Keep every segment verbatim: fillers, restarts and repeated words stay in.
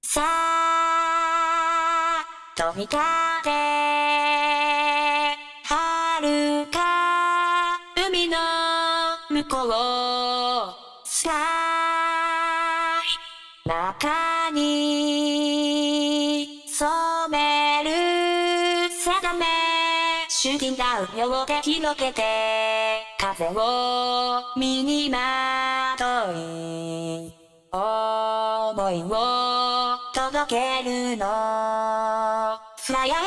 さあ飛び立て遥か海の向こうスカイ中に染める定めシューティングダウン両手広げて風を身にまとい想いを届けるの Fly away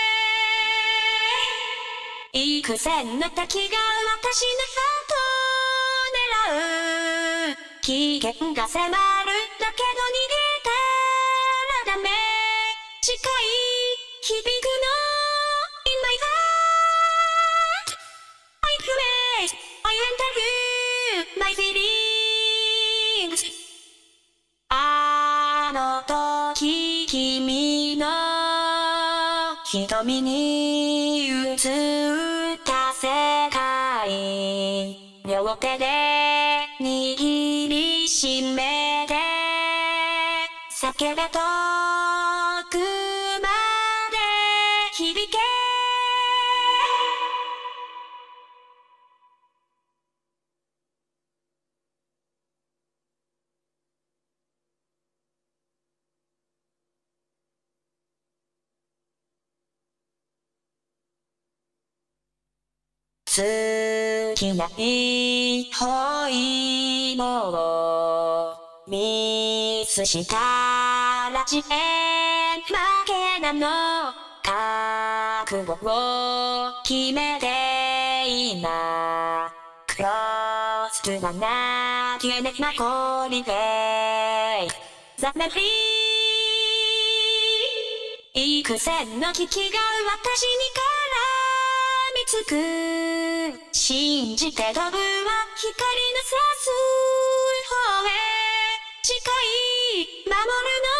幾千の敵が私のハートを狙う危険が迫るだけど逃げたらダメ近い響くの In my heart I feel it I enter you my feelings あの時君の瞳に映った世界両手で握りしめて叫べ遠くまで響け好きな一歩芋をミスしたら自分負けなの覚悟を決めて今 Close to the night you make my calling day That memory 幾千の危機が私につく信じて飛ぶは光の差す方へ誓い守るの